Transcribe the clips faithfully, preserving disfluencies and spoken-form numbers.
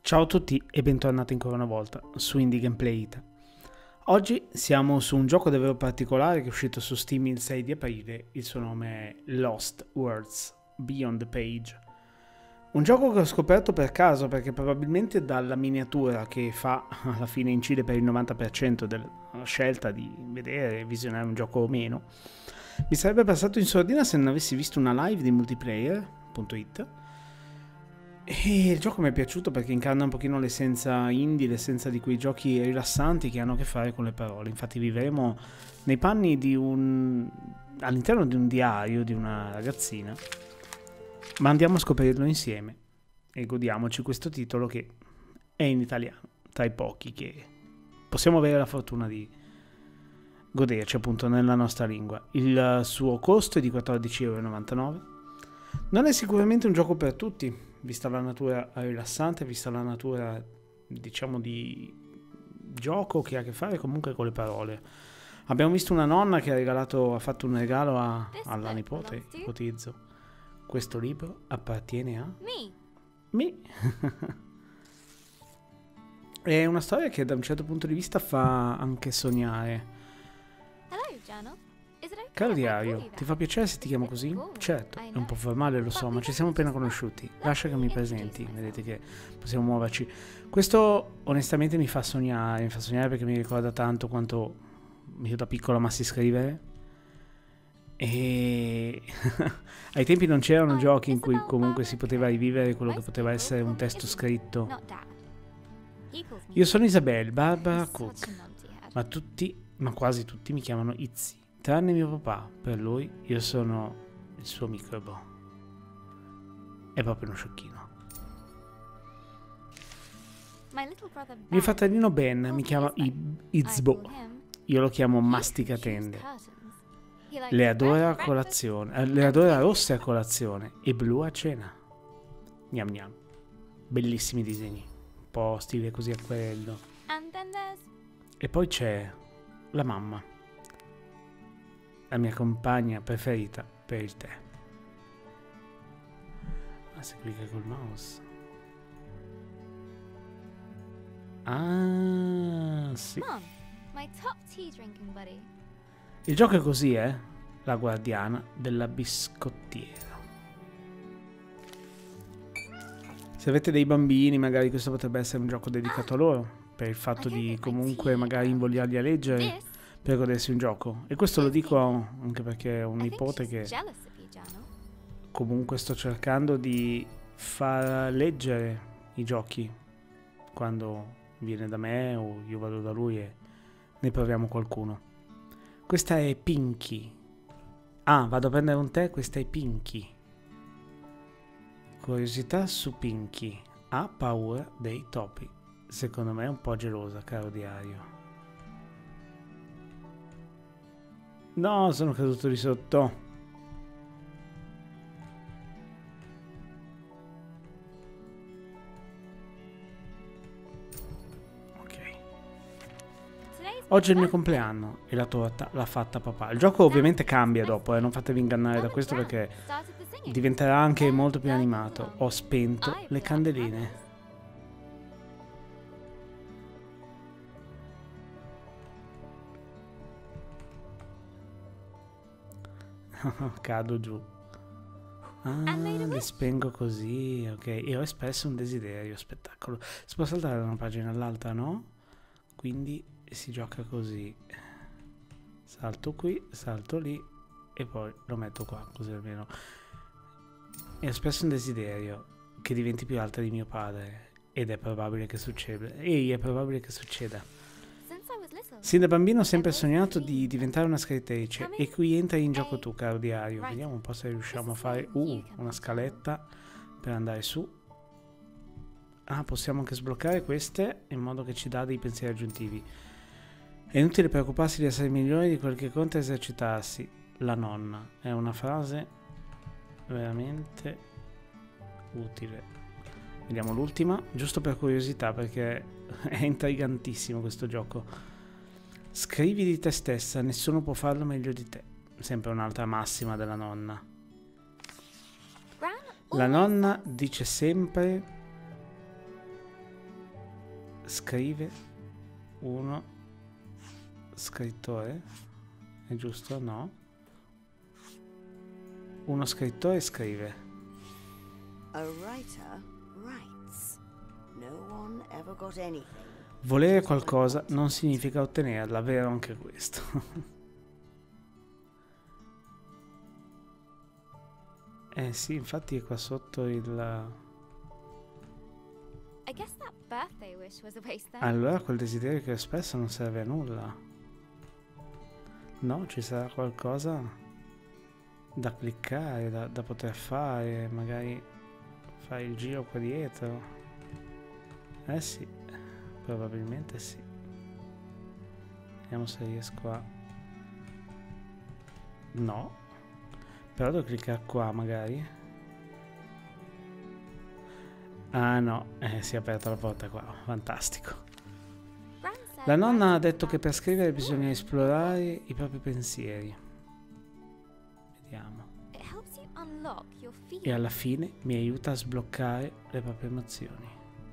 Ciao a tutti e bentornati ancora una volta su Indie Gameplay Ita. Oggi siamo su un gioco davvero particolare che è uscito su Steam il sei di aprile, il suo nome è Lost Words Beyond the Page. Un gioco che ho scoperto per caso perché probabilmente dalla miniatura che fa alla fine incide per il novanta per cento della scelta di vedere e visionare un gioco o meno, mi sarebbe passato in sordina se non avessi visto una live di multiplayer punto it. E il gioco mi è piaciuto perché incarna un pochino l'essenza indie, l'essenza di quei giochi rilassanti che hanno a che fare con le parole. Infatti vivremo nei panni di un... all'interno di un diario di una ragazzina, ma andiamo a scoprirlo insieme e godiamoci questo titolo che è in italiano, tra i pochi che possiamo avere la fortuna di goderci appunto nella nostra lingua. Il suo costo è di quattordici e novantanove euro. Non è sicuramente un gioco per tutti, vista la natura rilassante, vista la natura, diciamo, di gioco che ha a che fare comunque con le parole. Abbiamo visto una nonna che ha regalato, ha fatto un regalo a, alla nipote, ipotizzo. Questo libro appartiene a... Me. Me. È una storia che da un certo punto di vista fa anche sognare. Caro diario, ti fa piacere se ti chiamo così? Certo, è un po' formale, lo so, ma ci siamo appena conosciuti. Lascia che mi presenti, vedete che possiamo muoverci. Questo onestamente mi fa sognare, mi fa sognare perché mi ricorda tanto quanto io da piccolo amassi scrivere. E ai tempi non c'erano giochi in cui comunque si poteva rivivere quello che poteva essere un testo scritto. Io sono Isabelle, Barbara Cook, ma tutti, ma quasi tutti mi chiamano Izzy. Tranne mio papà, per lui io sono il suo microbo. È proprio uno sciocchino. Mio fratellino Ben mi chiama Izbo. Io lo chiamo Masticatende. Le adora a colazione, eh, le adora rosse a colazione e blu a cena. Gnam gnam. Bellissimi disegni, un po' stile così acquerello. E poi c'è la mamma, la mia compagna preferita per il tè. Ma si clicca col mouse. Ah, sì. Il gioco è così, eh? La guardiana della biscottiera. Se avete dei bambini, magari questo potrebbe essere un gioco dedicato a loro, per il fatto di comunque magari invogliarli a leggere, per godersi un gioco. E questo lo dico anche perché ho un nipote che comunque sto cercando di far leggere i giochi quando viene da me o io vado da lui e ne proviamo qualcuno. Questa è Pinky. Ah, vado a prendere un tè, questa è Pinky. Curiosità su Pinky. Ha paura dei topi. Secondo me è un po' gelosa, caro diario. No, sono caduto di sotto. Ok. Oggi è il mio compleanno e la torta l'ha fatta papà. Il gioco ovviamente cambia dopo, eh, non fatevi ingannare da questo perché diventerà anche molto più animato. Ho spento le candeline. Cado giù. Ah, le spengo così, ok. E ho espresso un desiderio, spettacolo. Si può saltare da una pagina all'altra, no? Quindi si gioca così. Salto qui, salto lì e poi lo metto qua, così almeno. E ho espresso un desiderio che diventi più alta di mio padre. Ed è probabile che succeda. Ehi, è probabile che succeda. Sin da bambino ho sempre sognato di diventare una scrittrice e qui entri in gioco tu, caro diario. Vediamo un po' se riusciamo a fare uh, una scaletta per andare su. Ah, possiamo anche sbloccare queste in modo che ci dà dei pensieri aggiuntivi. È inutile preoccuparsi di essere migliori di quel che conta esercitarsi. La nonna è una frase veramente utile. Vediamo l'ultima, giusto per curiosità perché è intrigantissimo questo gioco. Scrivi di te stessa, nessuno può farlo meglio di te. Sempre un'altra massima della nonna. La nonna dice sempre scrive uno scrittore, è giusto? No. Uno scrittore scrive. A writer writes. No one ever got anything. Volere qualcosa non significa ottenerla, vero anche questo. Eh sì, infatti qua sotto il... I guess that birthday wish was a waste then. Allora quel desiderio che ho espresso non serve a nulla. No, ci sarà qualcosa da cliccare, da, da poter fare, magari fare il giro qua dietro. Eh sì, probabilmente sì. Vediamo se riesco a... No. Però devo cliccare qua magari. Ah no, eh, si è aperta la porta qua, fantastico. La nonna ha detto che per scrivere bisogna esplorare i propri pensieri. Vediamo. E alla fine mi aiuta a sbloccare le proprie emozioni.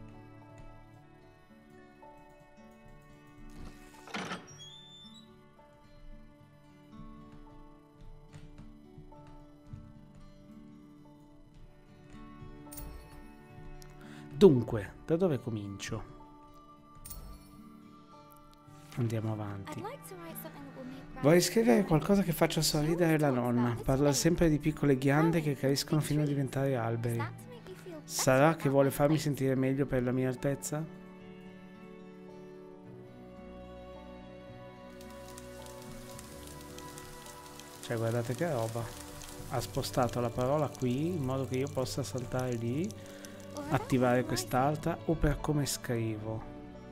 Dunque, da dove comincio? Andiamo avanti. Vorrei scrivere qualcosa che faccia sorridere la nonna. Parla sempre di piccole ghiande che crescono fino a diventare alberi. Sarà che vuole farmi sentire meglio per la mia altezza? Cioè, guardate che roba. Ha spostato la parola qui in modo che io possa saltare lì, attivare quest'altra, o per come scrivo.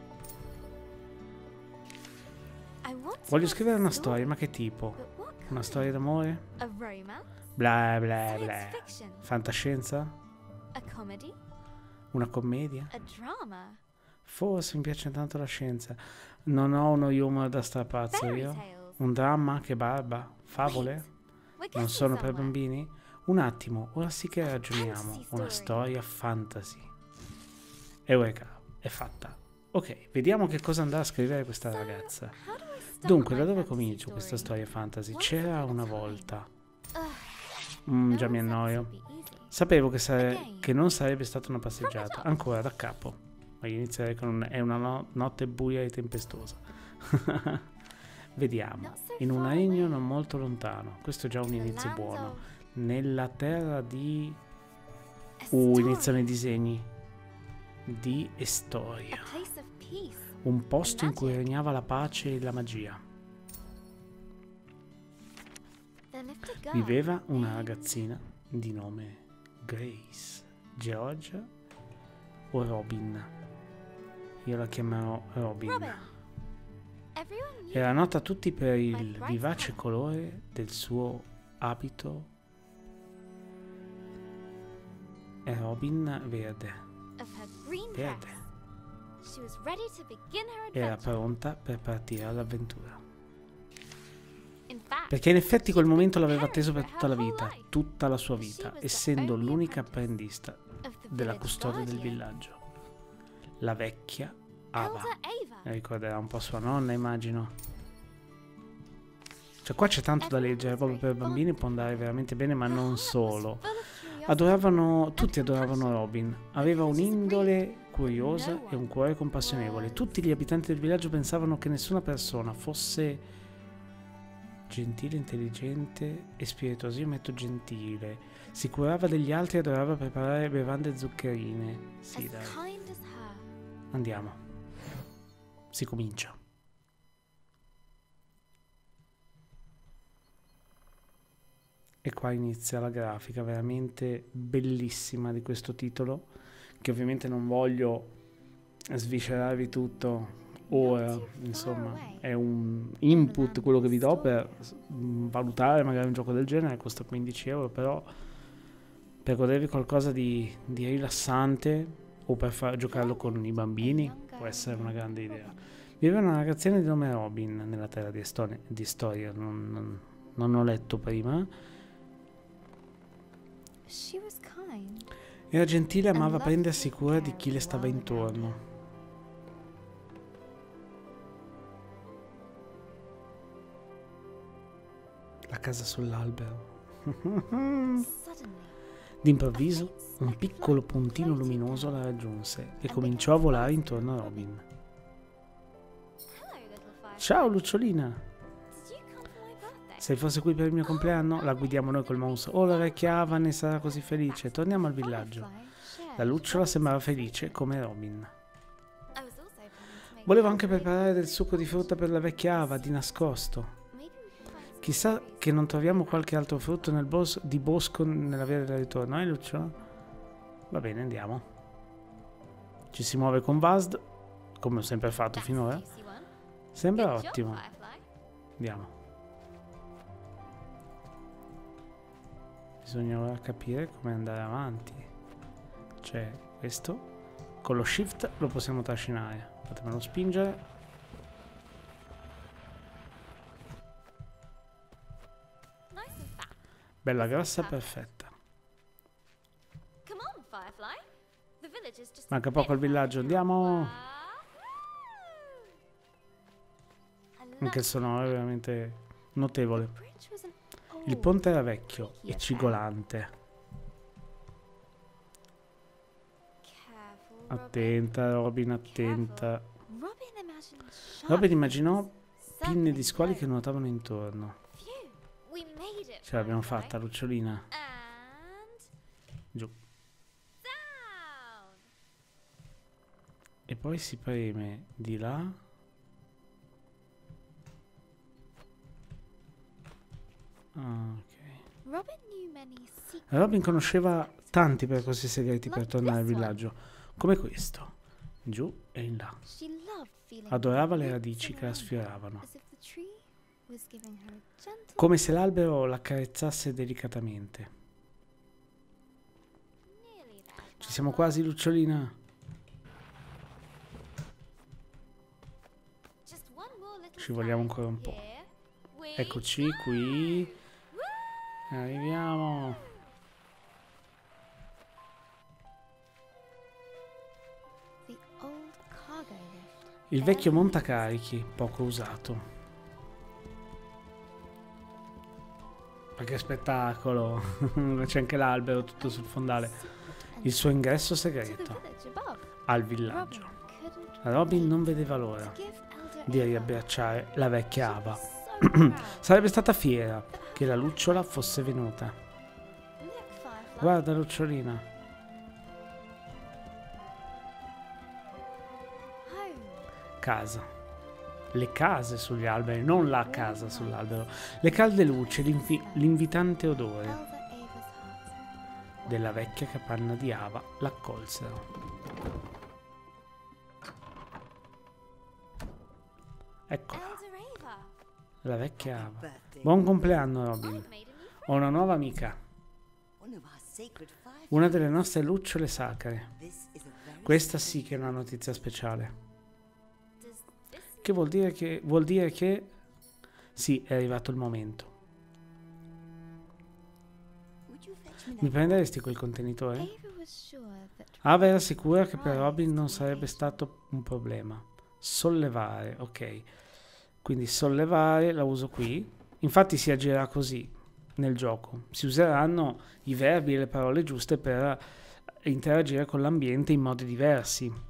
Voglio scrivere una storia, ma che tipo? Una storia d'amore? Bla bla bla. Fantascienza? Una commedia? Forse mi piace tanto la scienza. Non ho uno humor da strapazzo io. Un dramma? Che barba? Favole? Non sono per bambini? Un attimo, ora sì che ragioniamo. Una storia fantasy. Eureka, è fatta. Ok, vediamo che cosa andrà a scrivere questa ragazza. Dunque, da dove comincio questa storia fantasy? C'era una volta. Mm, già mi annoio. Sapevo che, sare- che non sarebbe stata una passeggiata. Ancora da capo. Ma io inizierei con un- è una no- notte buia e tempestosa. Vediamo. In un regno non molto lontano. Questo è già un inizio buono. Nella terra di... Uh, iniziano i disegni. Di Estoria. Un posto in cui regnava la pace e la magia. Viveva una ragazzina di nome Grace, Georgia o Robin. Io la chiamerò Robin. Era nota a tutti per il vivace colore del suo abito. E Robin verde. Verde. Era pronta per partire all'avventura. Perché in effetti quel momento l'aveva atteso per tutta la vita, tutta la sua vita, essendo l'unica apprendista della custode del villaggio. La vecchia Ava. Ricorderà un po' sua nonna, immagino. Cioè qua c'è tanto da leggere, proprio per bambini può andare veramente bene, ma non solo. Adoravano, tutti adoravano Robin. Aveva un'indole curiosa e un cuore compassionevole. Tutti gli abitanti del villaggio pensavano che nessuna persona fosse gentile, intelligente e spiritosa. Io metto gentile. Si curava degli altri e adorava preparare bevande zuccherine. Sì, dai. Andiamo. Si comincia. E qua inizia la grafica veramente bellissima di questo titolo, che ovviamente non voglio sviscerarvi tutto ora, insomma è un input quello che vi do per valutare magari un gioco del genere, costa quindici euro, però per godervi qualcosa di, di rilassante o per far giocarlo con i bambini può essere una grande idea. Viveva una ragazzina di nome Robin nella terra di, Estonia, di storia, non, non, non ho letto prima. Era gentile e amava prendersi cura di chi le stava intorno. casa sull'albero. D'improvviso un piccolo puntino luminoso la raggiunse e cominciò a volare intorno a Robin. Ciao lucciolina! Se fosse qui per il mio compleanno, la guidiamo noi col mouse. Oh, la vecchia Ava ne sarà così felice. Torniamo al villaggio. La lucciola sembrava felice come Robin. Volevo anche preparare del succo di frutta per la vecchia Ava, di nascosto. Chissà che non troviamo qualche altro frutto nel bos di bosco nella via del ritorno, eh lucciola? Va bene, andiamo. Ci si muove con Vazd, come ho sempre fatto finora. Sembra ottimo. Andiamo. Bisogna ora capire come andare avanti. C'è questo. Con lo shift lo possiamo trascinare. Fatemelo spingere. Bella grassa, perfetta. Manca poco al villaggio, andiamo! Anche il sonoro è veramente notevole. Il ponte era vecchio e cigolante. Attenta, Robin, attenta. Robin immaginò pinne di squali che nuotavano intorno. Ce l'abbiamo fatta, lucciolina. Giù. E poi si preme di là. Ah, ok. Robin conosceva tanti percorsi segreti per tornare al villaggio, come questo, giù e in là. Adorava le radici che la sfioravano, come se l'albero l'accarezzasse delicatamente. Ci siamo quasi, lucciolina. Ci vogliamo ancora un po'. Eccoci qui. Arriviamo. Il vecchio montacarichi, poco usato. Ma che spettacolo! C'è anche l'albero tutto sul fondale. Il suo ingresso segreto al villaggio. Robin non vedeva l'ora di riabbracciare la vecchia Ava. Sarebbe stata fiera che la lucciola fosse venuta. Guarda, lucciolina. Casa. Le case sugli alberi, non la casa sull'albero. Le calde luci, l'invitante odore della vecchia capanna di Ava l'accolsero. Eccola. La vecchia Ava. Buon compleanno, Robin. Ho una nuova amica. Una delle nostre lucciole sacre. Questa sì che è una notizia speciale. Che vuol dire che... Vuol dire che... Sì, è arrivato il momento. Mi prenderesti quel contenitore? Ava era sicura che per Robin non sarebbe stato un problema. Sollevare, ok. Quindi sollevare la uso qui. Infatti si agirà così nel gioco. Si useranno i verbi e le parole giuste per interagire con l'ambiente in modi diversi.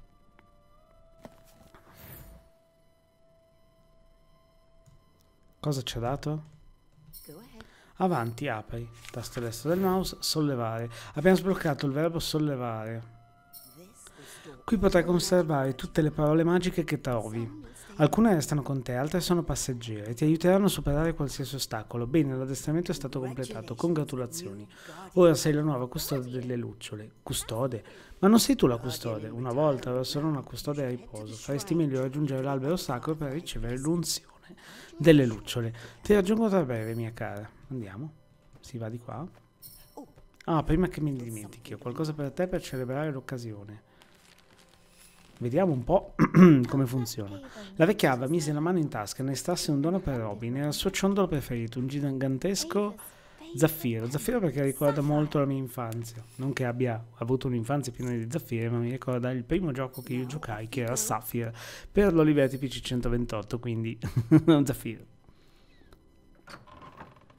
Cosa ci ha dato? Avanti, apri. Tasto destro del mouse, sollevare. Abbiamo sbloccato il verbo sollevare. Qui potrai conservare tutte le parole magiche che trovi. Alcune restano con te, altre sono passeggere e ti aiuteranno a superare qualsiasi ostacolo. Bene, l'addestramento è stato completato. Congratulazioni. Ora sei la nuova custode delle lucciole. Custode? Ma non sei tu la custode. Una volta ero solo una custode a riposo. Faresti meglio raggiungere l'albero sacro per ricevere l'unzione delle lucciole. Ti raggiungo tra breve, mia cara. Andiamo. Si va di qua. Ah, prima che mi dimentichi, ho qualcosa per te per celebrare l'occasione. Vediamo un po' come funziona. La vecchia Ava mise la mano in tasca e ne estrasse un dono per Robin. Era il suo ciondolo preferito, un gigantesco zaffiro. Zaffiro perché ricorda molto la mia infanzia. Non che abbia avuto un'infanzia piena di zaffiri, ma mi ricorda il primo gioco che io giocai, che era Sapphire, per l'Olivetti P C centoventotto, quindi un zaffiro.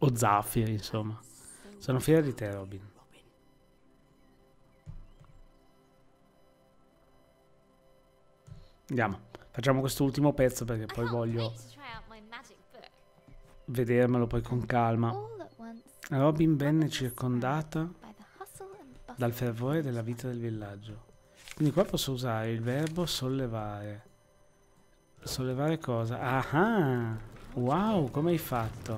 O zaffiri, insomma. Sono fiera di te, Robin. Andiamo, facciamo quest'ultimo pezzo perché poi voglio vedermelo poi con calma. Robin venne circondata dal fervore della vita del villaggio. Quindi qua posso usare il verbo sollevare. Sollevare cosa? Ah, wow, come hai fatto?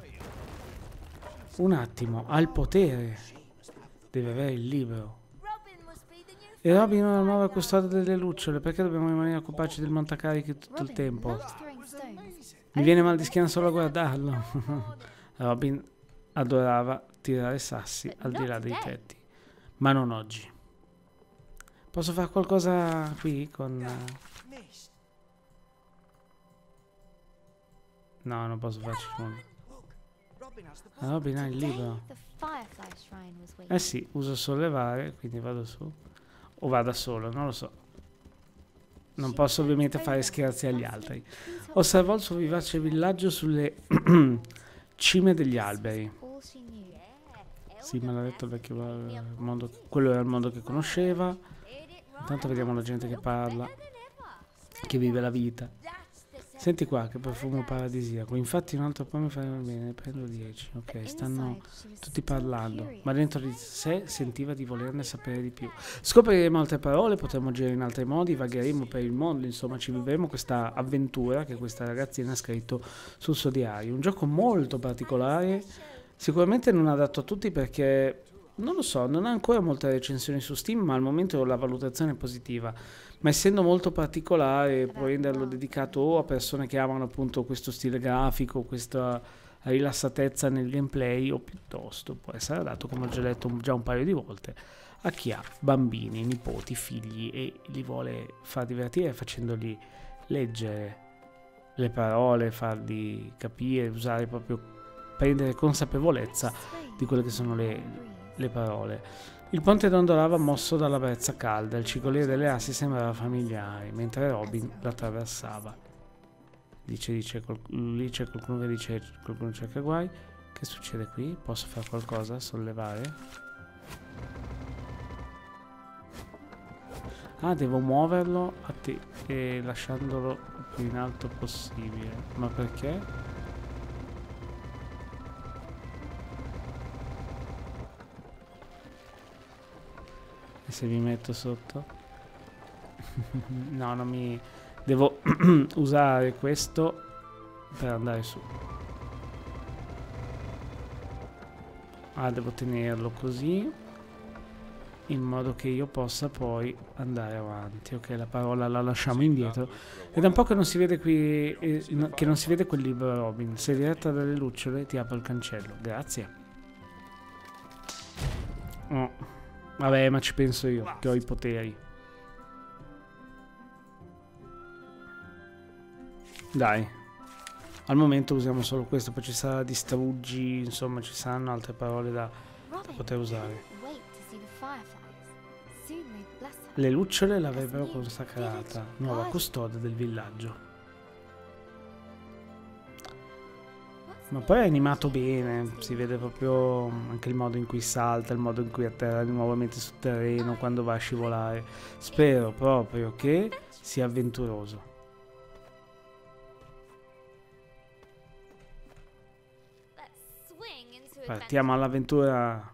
Un attimo, ha il potere. Deve avere il libro. E Robin è una nuova custode delle lucciole. Perché dobbiamo rimanere a occuparci del montacarichi tutto il tempo? Mi viene mal di schiena solo a guardarlo. Robin adorava tirare sassi al di là dei tetti. Ma non oggi. Posso fare qualcosa qui con... No, non posso farci nulla. Robin ha il libro. Eh sì, uso sollevare, quindi vado su. O vado solo, non lo so. Non posso ovviamente fare scherzi agli altri. Osservò il suo vivace villaggio sulle cime degli alberi. Sì, me l'ha detto il vecchio mondo. Quello era il mondo che conosceva. Intanto vediamo la gente che parla, che vive la vita. Senti qua, che profumo paradisiaco. Infatti un altro po' mi fa bene, prendo dieci. Ok, stanno tutti parlando, ma dentro di sé sentiva di volerne sapere di più. Scopriremo altre parole, potremo agire in altri modi, vagheremo per il mondo, insomma ci vivremo questa avventura che questa ragazzina ha scritto sul suo diario. Un gioco molto particolare, sicuramente non adatto a tutti perché, non lo so, non ha ancora molte recensioni su Steam, ma al momento la valutazione è positiva. Ma essendo molto particolare, può renderlo dedicato o a persone che amano appunto questo stile grafico, questa rilassatezza nel gameplay, o piuttosto può essere adatto, come ho già detto già un paio di volte, a chi ha bambini, nipoti, figli e li vuole far divertire facendogli leggere le parole, farli capire, usare proprio, prendere consapevolezza di quelle che sono le, le parole. Il ponte dondolava mosso dalla brezza calda, il cicolio delle assi sembrava familiare, mentre Robin la attraversava. Dice, dice, lì c'è qualcuno che dice, qualcuno cerca guai. Che succede qui? Posso fare qualcosa? Sollevare? Ah, devo muoverlo a te e lasciandolo più in alto possibile. Ma perché? Se mi metto sotto no, non mi devo usare questo per andare su. Ah, devo tenerlo così in modo che io possa poi andare avanti. Ok, la parola la lasciamo indietro. Ed è un po' che non si vede qui eh, no, che non si vede quel libro. Robin, sei diretta dalle lucciole, ti apro il cancello. Grazie. Oh. Vabbè, ma ci penso io, che ho i poteri. Dai. Al momento usiamo solo questo, poi ci sarà distruggi, insomma ci saranno altre parole da, da poter usare. Le lucciole l'avrebbero consacrata, nuova custode del villaggio. Ma poi è animato bene, si vede proprio anche il modo in cui salta, il modo in cui atterra nuovamente sul terreno, quando va a scivolare. Spero proprio che sia avventuroso. Partiamo all'avventura.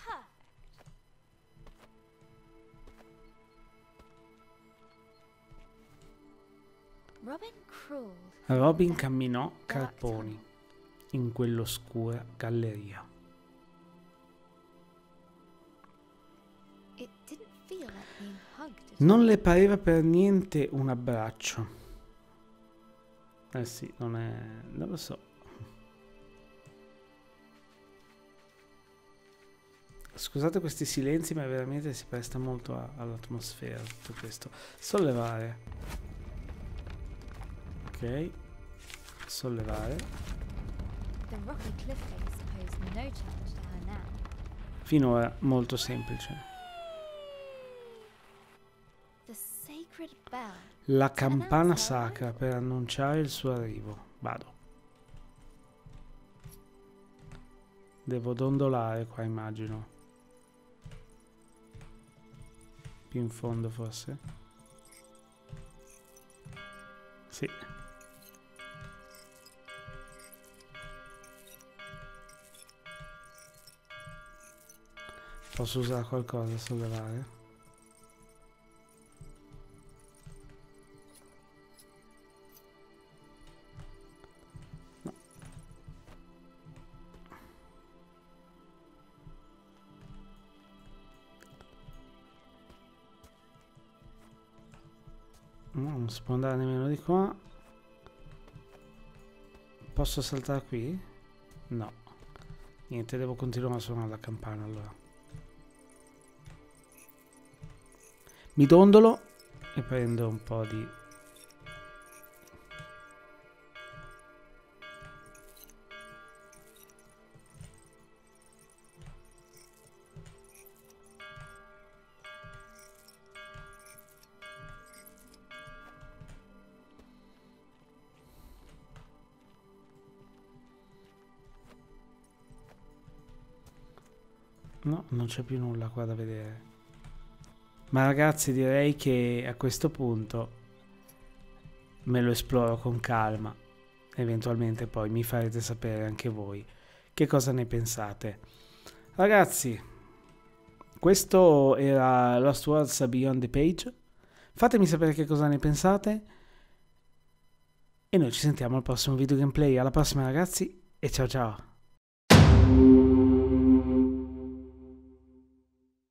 Robin camminò carponi in quell'oscura galleria. Non le pareva per niente un abbraccio. Eh sì, non è... non lo so. Scusate questi silenzi, ma veramente si presta molto all'atmosfera tutto questo. Sollevare. Ok. Sollevare. Finora molto semplice. La campana sacra per annunciare il suo arrivo. Vado. Devo dondolare qua, immagino. Più in fondo forse. Sì. Posso usare qualcosa a sollevare? No. No, non si può andare nemmeno di qua. Posso saltare qui? No. Niente, devo continuare a suonare la campana allora. Mi dondolo e prendo un po' di... No, non c'è più nulla qua da vedere. Ma ragazzi, direi che a questo punto me lo esploro con calma. Eventualmente poi mi farete sapere anche voi che cosa ne pensate. Ragazzi, questo era Lost Words Beyond the Page. Fatemi sapere che cosa ne pensate. E noi ci sentiamo al prossimo video gameplay. Alla prossima ragazzi e ciao ciao.